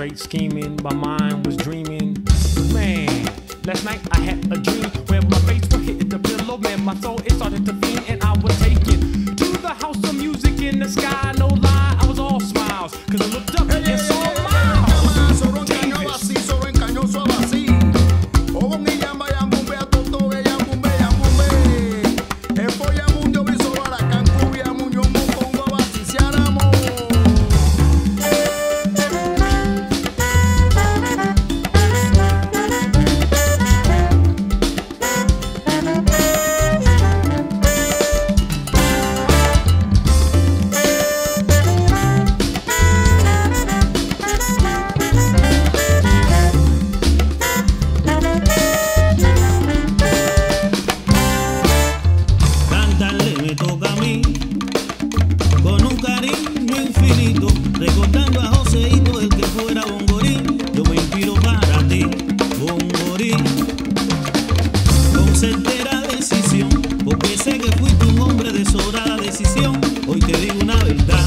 straight scheming, my mind was dreaming. Man, last night I had a dream where my face was hitting the pillow. Man, my soul, it started to fiend and I was taken to the house of music in the sky. No lie, I was all smiles, cause I looked up and saw Miles Davis. Recordando a Joseito, el que fuera bongorín, yo me inspiro para ti, bongorín. Con certera decisión, porque sé que fuiste un hombre de sobrada decisión. Hoy te digo una verdad,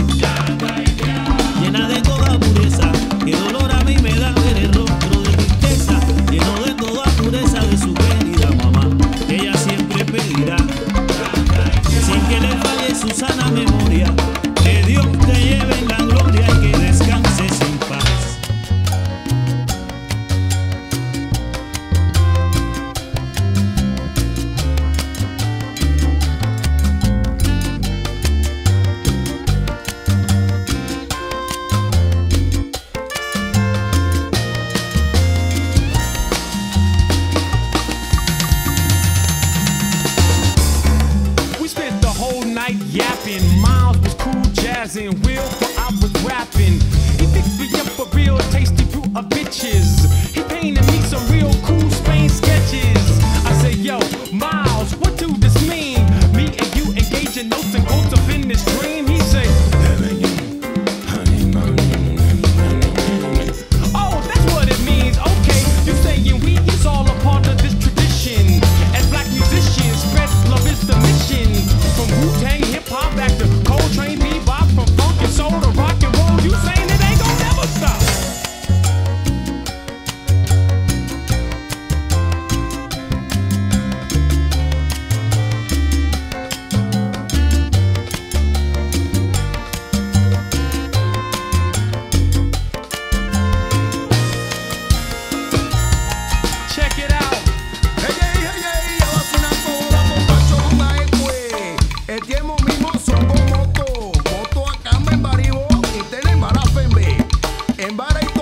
llena de toda pureza, que dolor a mí me da ver el rostro de tristeza, lleno de toda pureza de su querida mamá, que ella siempre pedirá, sin que le falle su sana memoria. Que Dios te lleve en la gloria y que descanses en paz. We spent the whole night yapping. Miles was cool jazzing, Will, but I was rapping. He picked me up a real tasty brew of bitches. He painted me some real cool Spain sketches. I said, yo, Miles, what do this mean? Me and you engaging notes and quotes up in this dream. He said, oh, that's what it means. Okay, you saying we is all a part of this tradition. As black musicians, spread love is the mission. From Wu-Tang hip-hop back to Coltrane bebop, from funk and soul to rock and roll, you saying it ain't gonna never stop. Check it out. En Vara y